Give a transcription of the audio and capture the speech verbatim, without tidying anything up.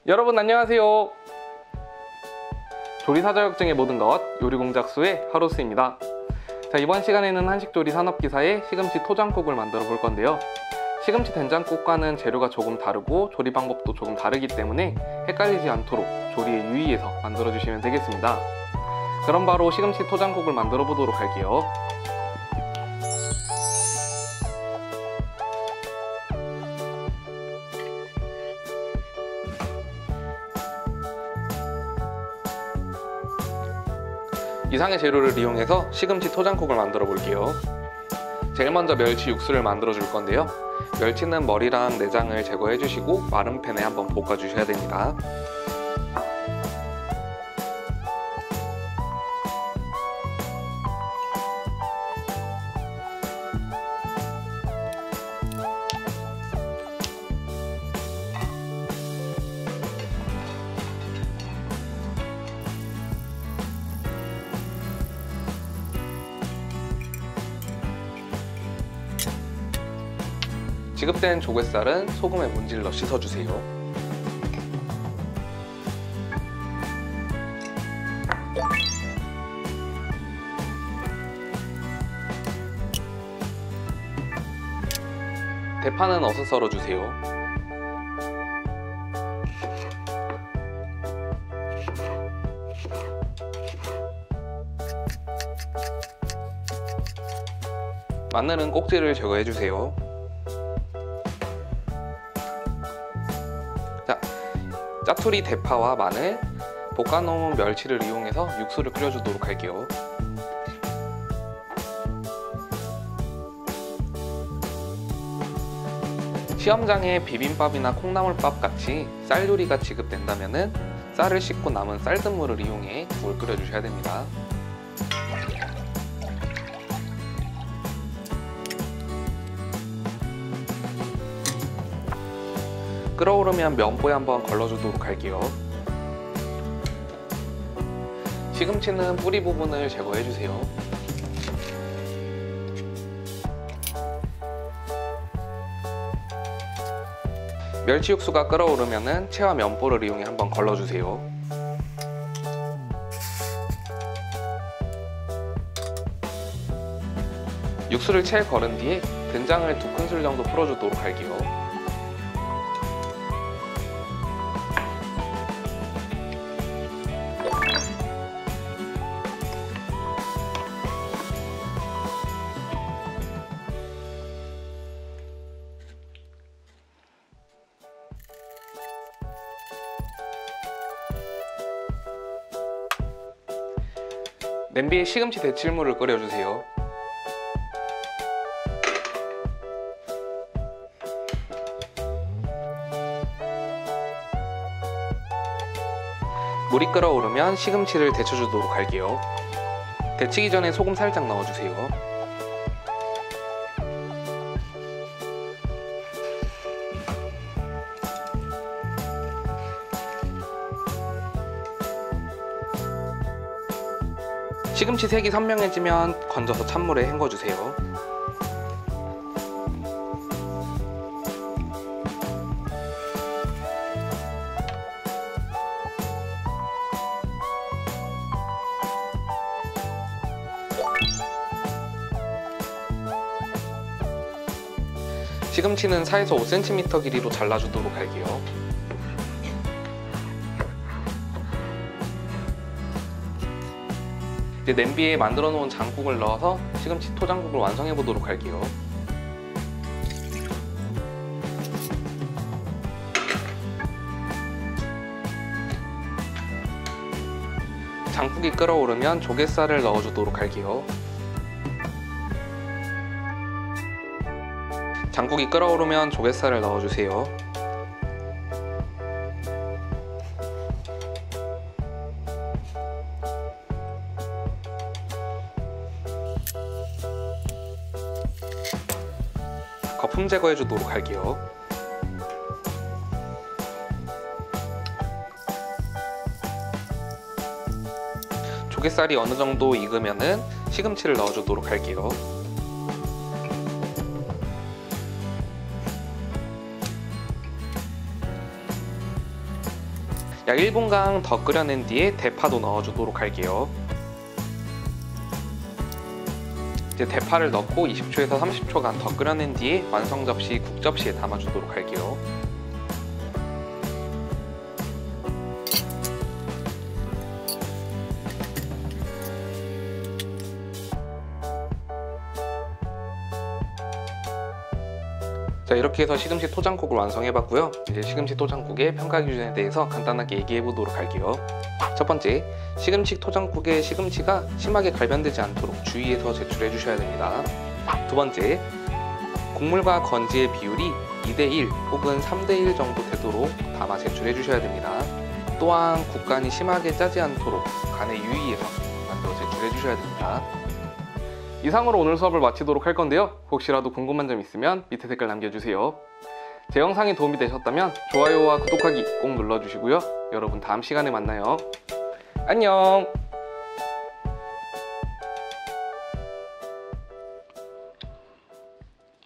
여러분 안녕하세요. 조리사 자격증의 모든 것 요리공작수의 하루스입니다. 자, 이번 시간에는 한식조리 산업기사의 시금치 토장국을 만들어 볼 건데요. 시금치 된장국과는 재료가 조금 다르고 조리 방법도 조금 다르기 때문에 헷갈리지 않도록 조리에 유의해서 만들어 주시면 되겠습니다. 그럼 바로 시금치 토장국을 만들어 보도록 할게요. 이상의 재료를 이용해서 시금치 토장국을 만들어 볼게요. 제일 먼저 멸치 육수를 만들어 줄 건데요. 멸치는 머리랑 내장을 제거해 주시고 마른 팬에 한번 볶아 주셔야 됩니다. 지급된 조갯살은 소금에 문질러 씻어주세요. 대파는 어슷 썰어주세요. 마늘은 꼭지를 제거해주세요. 자, 짜투리 대파와 마늘, 볶아놓은 멸치를 이용해서 육수를 끓여주도록 할게요. 시험장에 비빔밥이나 콩나물밥 같이 쌀 요리가 지급된다면 쌀을 씻고 남은 쌀뜨물을 이용해 국을 끓여주셔야 됩니다. 끓어오르면 면보에 한번 걸러주도록 할게요. 시금치는 뿌리 부분을 제거해주세요. 멸치 육수가 끓어오르면 채와 면보를 이용해 한번 걸러주세요. 육수를 채 걸은 뒤에 된장을 두 큰술 정도 풀어주도록 할게요. 냄비에 시금치 데칠물을 끓여주세요. 물이 끓어오르면 시금치를 데쳐주도록 할게요. 데치기 전에 소금 살짝 넣어주세요. 시금치 색이 선명해지면 건져서 찬물에 헹궈주세요. 시금치는 사에서 오 센티미터 길이로 잘라주도록 할게요. 이제 냄비에 만들어 놓은 장국을 넣어서 시금치 토장국을 완성해 보도록 할게요. 장국이 끓어오르면 조갯살을 넣어주도록 할게요. 장국이 끓어오르면 조갯살을 넣어주세요. 거품 제거해 주도록 할게요. 조갯살이 어느 정도 익으면은 시금치를 넣어 주도록 할게요. 약 일 분간 더 끓여낸 뒤에 대파도 넣어주도록 할게요. 이제 대파를 넣고 이십 초에서 삼십 초간 더 끓여낸 뒤에 완성 접시 국 접시에 담아주도록 할게요. 자, 이렇게 해서 시금치 토장국을 완성해봤고요. 이제 시금치 토장국의 평가 기준에 대해서 간단하게 얘기해보도록 할게요. 첫 번째, 시금치 토장국의 시금치가 심하게 갈변되지 않도록 주의해서 제출해 주셔야 됩니다. 두 번째, 국물과 건지의 비율이 이 대 일 혹은 삼 대 일 정도 되도록 담아 제출해 주셔야 됩니다. 또한 국간이 심하게 짜지 않도록 간에 유의해서 만들어 제출해 주셔야 됩니다. 이상으로 오늘 수업을 마치도록 할 건데요. 혹시라도 궁금한 점 있으면 밑에 댓글 남겨주세요. 제 영상이 도움이 되셨다면 좋아요와 구독하기 꼭 눌러주시고요. 여러분 다음 시간에 만나요. 안녕!